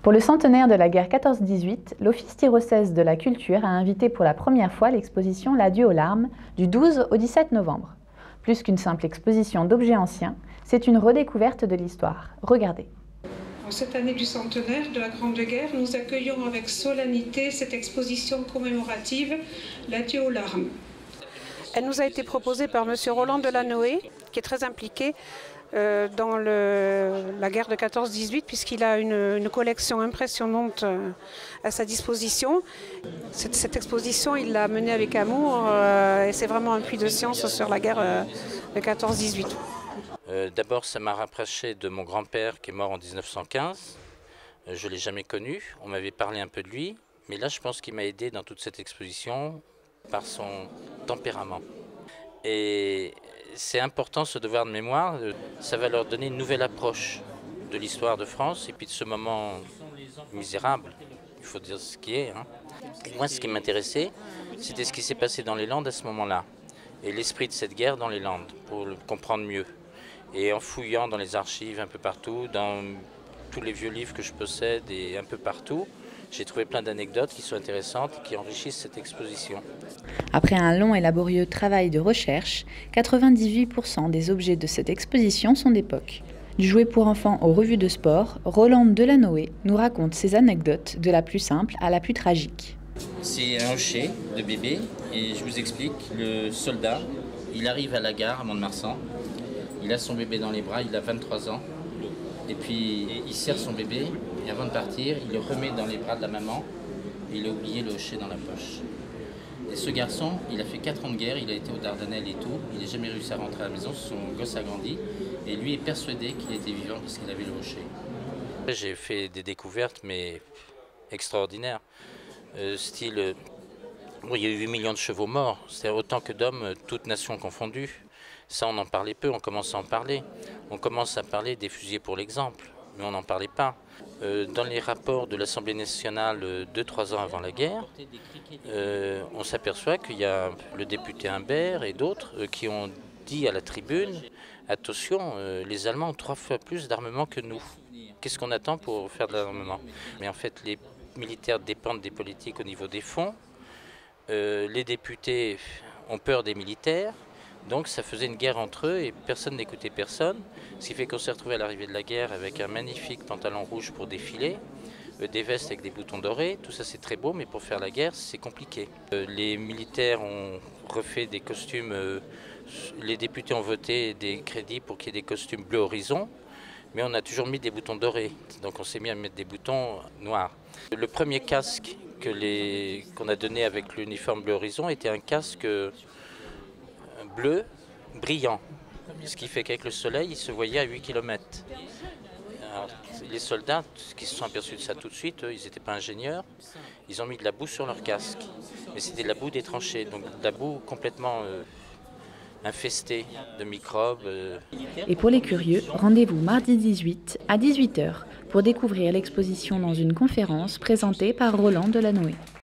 Pour le centenaire de la guerre 14-18, l'Office Tyrol-16 de la Culture a invité pour la première fois l'exposition L'Adieu aux larmes du 12 au 17 novembre. Plus qu'une simple exposition d'objets anciens, c'est une redécouverte de l'histoire. Regardez. En cette année du centenaire de la Grande Guerre, nous accueillons avec solennité cette exposition commémorative L'Adieu aux larmes. Elle nous a été proposée par M. Roland Delanoë, qui est très impliqué dans la guerre de 14-18, puisqu'il a une collection impressionnante à sa disposition. Cette exposition, il l'a menée avec amour et c'est vraiment un puits de science sur la guerre de 14-18. D'abord, ça m'a rapproché de mon grand-père qui est mort en 1915. Je ne l'ai jamais connu, on m'avait parlé un peu de lui, mais là je pense qu'il m'a aidé dans toute cette exposition par son tempérament. Et c'est important ce devoir de mémoire, ça va leur donner une nouvelle approche de l'histoire de France et puis de ce moment misérable, il faut dire ce qui est. Moi, ce qui m'intéressait, c'était ce qui s'est passé dans les Landes à ce moment-là, et l'esprit de cette guerre dans les Landes, pour le comprendre mieux. Et en fouillant dans les archives un peu partout, dans tous les vieux livres que je possède et un peu partout, j'ai trouvé plein d'anecdotes qui sont intéressantes et qui enrichissent cette exposition. Après un long et laborieux travail de recherche, 98% des objets de cette exposition sont d'époque. Du jouet pour enfants aux revues de sport, Roland Delanoë nous raconte ses anecdotes de la plus simple à la plus tragique. C'est un hochet de bébé et je vous explique, le soldat, il arrive à la gare à Mont-de-Marsan, il a son bébé dans les bras, il a 23 ans, et puis il serre son bébé, et avant de partir, il le remet dans les bras de la maman, et il a oublié le hochet dans la poche. Et ce garçon, il a fait 4 ans de guerre, il a été aux Dardanelles et tout, il n'a jamais réussi à rentrer à la maison, son gosse a grandi, et lui est persuadé qu'il était vivant parce qu'il avait le hochet. J'ai fait des découvertes, mais extraordinaires. Style, il y a eu 8 millions de chevaux morts, c'est-à-dire autant que d'hommes, toutes nations confondues. Ça, on en parlait peu, on commence à en parler. On commence à parler des fusillés pour l'exemple, mais on n'en parlait pas. Dans les rapports de l'Assemblée nationale 2-3 ans avant la guerre, on s'aperçoit qu'il y a le député Humbert et d'autres qui ont dit à la tribune « Attention, les Allemands ont 3 fois plus d'armement que nous. Qu'est-ce qu'on attend pour faire de l'armement ?» Mais en fait, les militaires dépendent des politiques au niveau des fonds. Les députés ont peur des militaires. Donc ça faisait une guerre entre eux et personne n'écoutait personne. Ce qui fait qu'on s'est retrouvé à l'arrivée de la guerre avec un magnifique pantalon rouge pour défiler, des vestes avec des boutons dorés. Tout ça c'est très beau, mais pour faire la guerre c'est compliqué. Les militaires ont refait des costumes, les députés ont voté des crédits pour qu'il y ait des costumes bleu horizon, mais on a toujours mis des boutons dorés. Donc on s'est mis à mettre des boutons noirs. Le premier casque qu'on a donné avec l'uniforme bleu horizon était un casque bleu brillant, ce qui fait qu'avec le soleil, il se voyait à 8 km. Alors, les soldats qui se sont aperçus de ça tout de suite, eux, ils n'étaient pas ingénieurs, ils ont mis de la boue sur leur casque. Mais c'était de la boue des tranchées, donc de la boue complètement infestée de microbes. Et pour les curieux, rendez-vous mardi 18 à 18 h pour découvrir l'exposition dans une conférence présentée par Roland Delanoë.